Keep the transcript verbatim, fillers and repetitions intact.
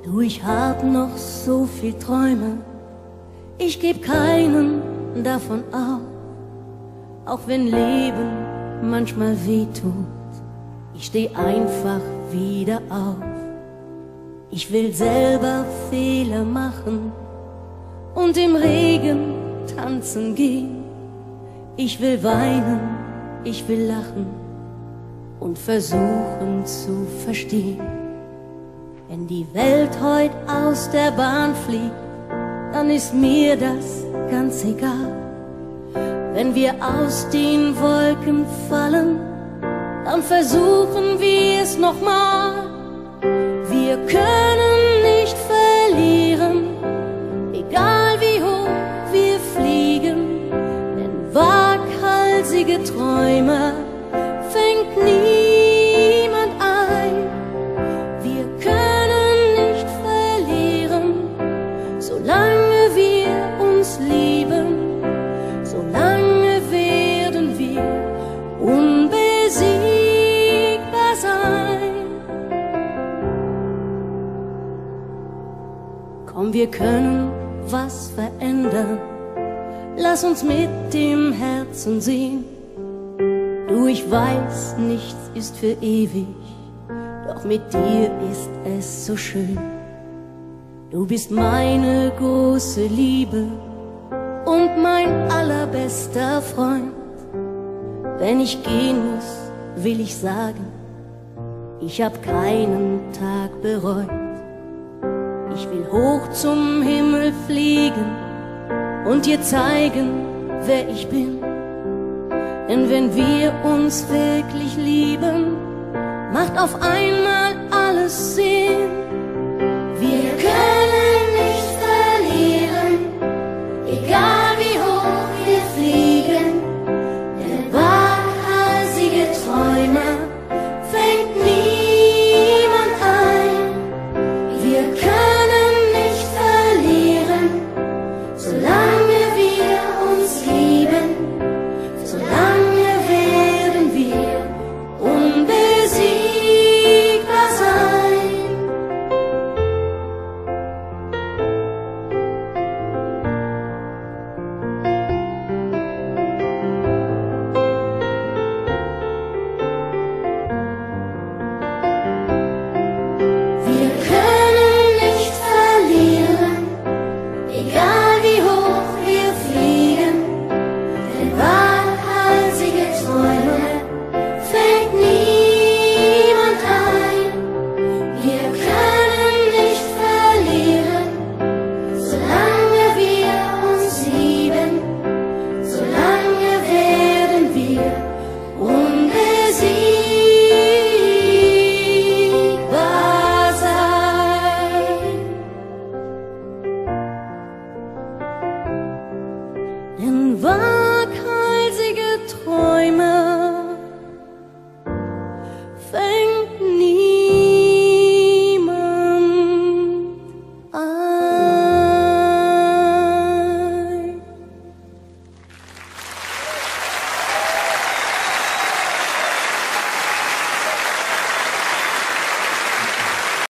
Du, ich hab noch so viel Träume, ich geb keinen davon auf, auch wenn Leben manchmal wehtut, ich steh einfach wieder auf. Ich will selber Fehler machen und im Regen tanzen gehen. Ich will weinen, ich will lachen und versuchen zu verstehen. Wenn die Welt heut aus der Bahn fliegt, dann ist mir das ganz egal. Wenn wir aus den Wolken fallen, dann versuchen wir es nochmal. Wir können nicht verlieren, egal wie hoch wir fliegen, denn waghalsige Träume fängt niemand ein. Wir können nicht verlieren, solange wir uns lieben, solange werden wir unbesiegbar sein. Komm, wir können was verändern, lass uns mit dem Herzen sehen. Du, ich weiß, nichts ist für ewig, doch mit dir ist es so schön. Du bist meine große Liebe und mein allerbester Freund. Wenn ich gehen muss, will ich sagen, ich hab keinen Tag bereut. Ich will hoch zum Himmel fliegen und dir zeigen, wer ich bin. Denn wenn wir uns wirklich lieben, macht auf einmal